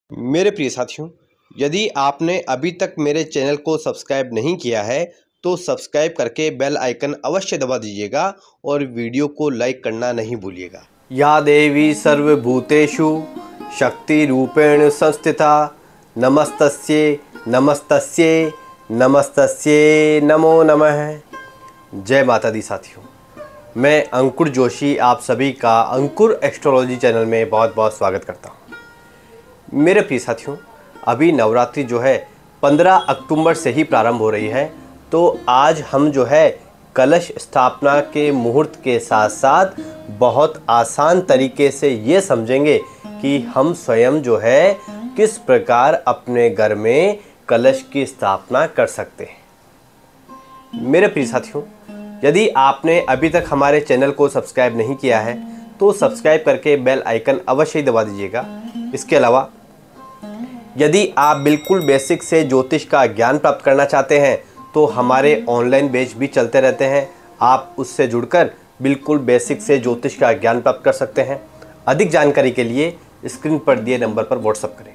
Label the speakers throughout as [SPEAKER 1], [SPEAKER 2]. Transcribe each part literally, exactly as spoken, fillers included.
[SPEAKER 1] मेरे प्रिय साथियों, यदि आपने अभी तक मेरे चैनल को सब्सक्राइब नहीं किया है तो सब्सक्राइब करके बेल आइकन अवश्य दबा दीजिएगा और वीडियो को लाइक करना नहीं भूलिएगा। या देवी सर्वभूतेषु शक्ति रूपेण संस्थिता नमस्तस्ये नमस्तस्ये नमस्तस्ये नमो नमः। जय माता दी साथियों, मैं अंकुर जोशी आप सभी का अंकुर एस्ट्रोलॉजी चैनल में बहुत बहुत स्वागत करता हूँ। मेरे प्रिय साथियों, अभी नवरात्रि जो है पंद्रह अक्टूबर से ही प्रारंभ हो रही है, तो आज हम जो है कलश स्थापना के मुहूर्त के साथ साथ बहुत आसान तरीके से ये समझेंगे कि हम स्वयं जो है किस प्रकार अपने घर में कलश की स्थापना कर सकते हैं। मेरे प्रिय साथियों, यदि आपने अभी तक हमारे चैनल को सब्सक्राइब नहीं किया है तो सब्सक्राइब करके बेल आइकन अवश्य ही दबा दीजिएगा। इसके अलावा यदि आप बिल्कुल बेसिक से ज्योतिष का ज्ञान प्राप्त करना चाहते हैं तो हमारे ऑनलाइन बैच भी चलते रहते हैं। आप उससे जुड़कर बिल्कुल बेसिक से ज्योतिष का ज्ञान प्राप्त कर सकते हैं। अधिक जानकारी के लिए स्क्रीन पर दिए नंबर पर व्हाट्सएप करें।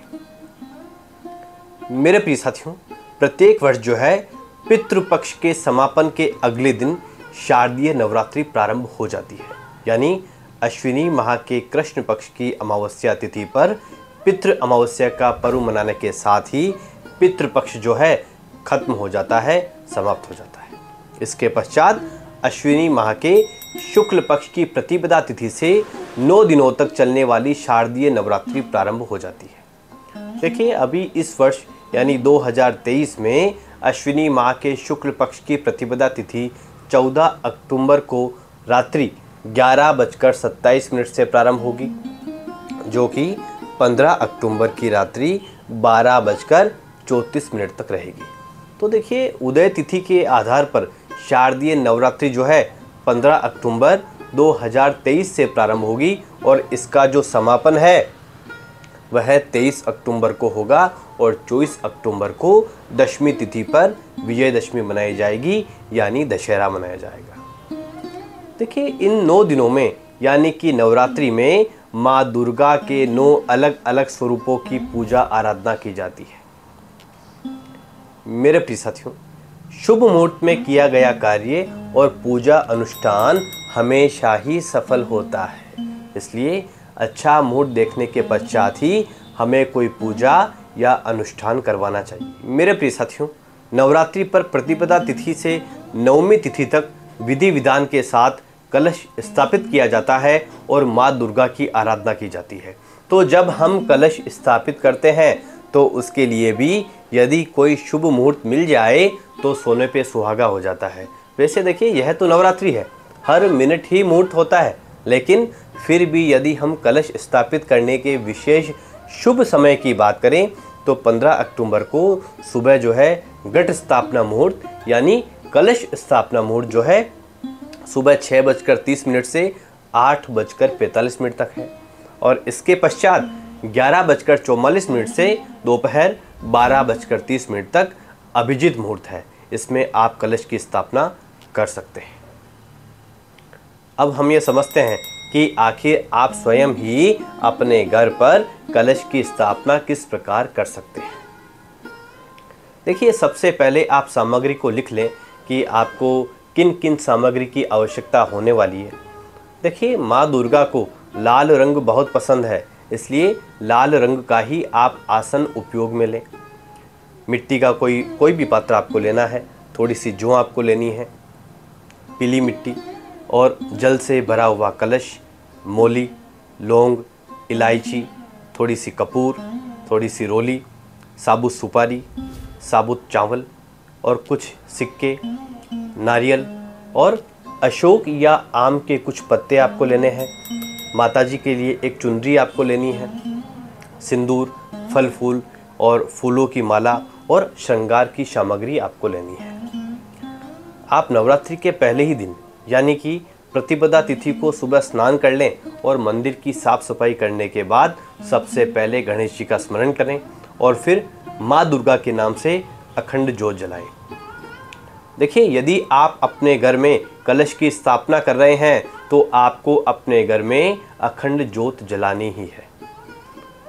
[SPEAKER 1] मेरे प्रिय साथियों, प्रत्येक वर्ष जो है पितृपक्ष के समापन के अगले दिन शारदीय नवरात्रि प्रारंभ हो जाती है, यानी अश्विनी माह के कृष्ण पक्ष की अमावस्या तिथि पर पितृ अमावस्या का पर्व मनाने के साथ ही पितृपक्ष जो है खत्म हो जाता है, समाप्त हो जाता है। इसके पश्चात अश्विनी माह के शुक्ल पक्ष की प्रतिपदा तिथि से नौ दिनों तक चलने वाली शारदीय नवरात्रि प्रारंभ हो जाती है। देखिए, अभी इस वर्ष यानी दो हज़ार तेईस में अश्विनी माह के शुक्ल पक्ष की प्रतिपदा तिथि चौदह अक्टूबर को रात्रि ग्यारह बजकर सत्ताईस मिनट से प्रारंभ होगी, जो कि पंद्रह अक्टूबर की रात्रि बारह बजकर चौंतीस मिनट तक रहेगी। तो देखिए, उदय तिथि के आधार पर शारदीय नवरात्रि जो है पंद्रह अक्टूबर दो हज़ार तेईस से प्रारंभ होगी और इसका जो समापन है वह तेईस अक्टूबर को होगा और चौबीस अक्टूबर को दशमी तिथि पर विजयदशमी मनाई जाएगी, यानी दशहरा मनाया जाएगा। देखिए, इन नौ दिनों में यानी कि नवरात्रि में माँ दुर्गा के नौ अलग अलग स्वरूपों की पूजा आराधना की जाती है। मेरे प्रिय साथियों, शुभ मुहूर्त में किया गया कार्य और पूजा अनुष्ठान हमेशा ही सफल होता है, इसलिए अच्छा मुहूर्त देखने के पश्चात ही हमें कोई पूजा या अनुष्ठान करवाना चाहिए। मेरे प्रिय साथियों, नवरात्रि पर प्रतिपदा तिथि से नवमी तिथि तक विधि विधान के साथ कलश स्थापित किया जाता है और माँ दुर्गा की आराधना की जाती है। तो जब हम कलश स्थापित करते हैं तो उसके लिए भी यदि कोई शुभ मुहूर्त मिल जाए तो सोने पे सुहागा हो जाता है। वैसे देखिए, यह तो नवरात्रि है, हर मिनट ही मुहूर्त होता है, लेकिन फिर भी यदि हम कलश स्थापित करने के विशेष शुभ समय की बात करें तो पंद्रह अक्टूबर को सुबह जो है घट स्थापना मुहूर्त यानी कलश स्थापना मुहूर्त जो है सुबह छः बजकर तीस मिनट से आठ बजकर पैंतालीस मिनट तक है और इसके पश्चात ग्यारह बजकर चौवालीस मिनट से दोपहर बारह बजकर तीस मिनट तक अभिजीत मुहूर्त है। इसमें आप कलश की स्थापना कर सकते हैं। अब हम ये समझते हैं कि आखिर आप स्वयं ही अपने घर पर कलश की स्थापना किस प्रकार कर सकते हैं। देखिए, सबसे पहले आप सामग्री को लिख लें कि आपको किन किन सामग्री की आवश्यकता होने वाली है। देखिए, माँ दुर्गा को लाल रंग बहुत पसंद है, इसलिए लाल रंग का ही आप आसन उपयोग में लें। मिट्टी का कोई कोई भी पात्र आपको लेना है, थोड़ी सी जौ आपको लेनी है, पीली मिट्टी और जल से भरा हुआ कलश, मौली, लौंग, इलायची, थोड़ी सी कपूर, थोड़ी सी रोली, साबुत सुपारी, साबुत चावल और कुछ सिक्के, नारियल और अशोक या आम के कुछ पत्ते आपको लेने हैं। माताजी के लिए एक चुनरी आपको लेनी है, सिंदूर, फल फूल और फूलों की माला और श्रृंगार की सामग्री आपको लेनी है। आप नवरात्रि के पहले ही दिन यानी कि प्रतिपदा तिथि को सुबह स्नान कर लें और मंदिर की साफ सफाई करने के बाद सबसे पहले गणेश जी का स्मरण करें और फिर माँ दुर्गा के नाम से अखंड ज्योत जलाएं। देखिए, यदि आप अपने घर में कलश की स्थापना कर रहे हैं तो आपको अपने घर में अखंड ज्योत जलानी ही है।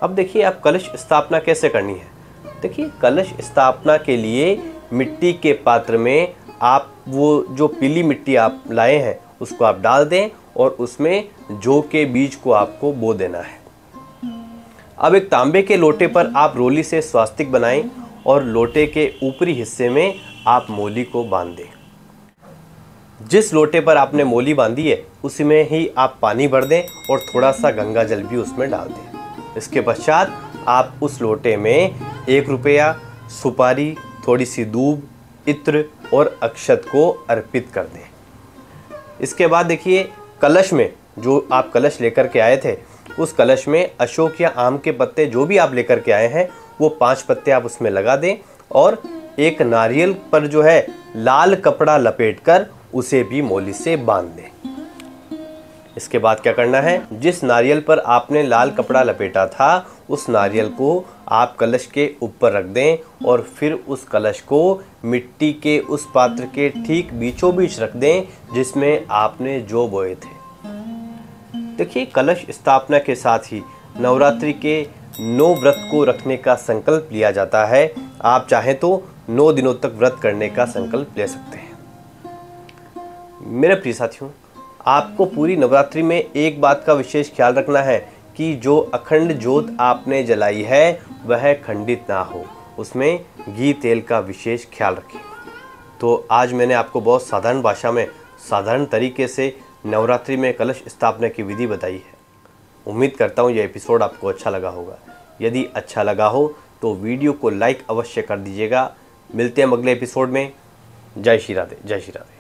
[SPEAKER 1] अब देखिए आप कलश स्थापना कैसे करनी है। देखिए कलश स्थापना के लिए मिट्टी के पात्र में आप वो जो पीली मिट्टी आप लाए हैं उसको आप डाल दें और उसमें जौ के बीज को आपको बो देना है। अब एक तांबे के लोटे पर आप रोली से स्वास्तिक बनाएं और लोटे के ऊपरी हिस्से में आप मोली को बांध दें। जिस लोटे पर आपने मोली बांधी है उसी में ही आप पानी भर दें और थोड़ा सा गंगा जल भी उसमें डाल दें। इसके पश्चात आप उस लोटे में एक रुपया, सुपारी, थोड़ी सी दूब, इत्र और अक्षत को अर्पित कर दें। इसके बाद देखिए कलश में जो आप कलश लेकर के आए थे उस कलश में अशोक या आम के पत्ते जो भी आप लेकर के आए हैं वो पांच पत्ते आप उसमें लगा दें और एक नारियल पर जो है लाल कपड़ा लपेटकर उसे भी मोली से बांध दें। इसके बाद क्या करना है, जिस नारियल पर आपने लाल कपड़ा लपेटा था उस नारियल को आप कलश के ऊपर रख दें और फिर उस कलश को मिट्टी के उस पात्र के ठीक बीचों बीच रख दें जिसमें आपने जौ बोए थे। देखिए कलश स्थापना के साथ ही नवरात्रि के नौ व्रत को रखने का संकल्प लिया जाता है। आप चाहें तो नौ दिनों तक व्रत करने का संकल्प ले सकते हैं। मेरे प्रिय साथियों, आपको पूरी नवरात्रि में एक बात का विशेष ख्याल रखना है कि जो अखंड ज्योत आपने जलाई है वह खंडित ना हो, उसमें घी तेल का विशेष ख्याल रखें। तो आज मैंने आपको बहुत साधारण भाषा में साधारण तरीके से नवरात्रि में कलश स्थापना की विधि बताई है। उम्मीद करता हूँ यह एपिसोड आपको अच्छा लगा होगा। यदि अच्छा लगा हो तो वीडियो को लाइक अवश्य कर दीजिएगा। मिलते हैं अगले एपिसोड में। जय श्री राधे, जय श्री राधे।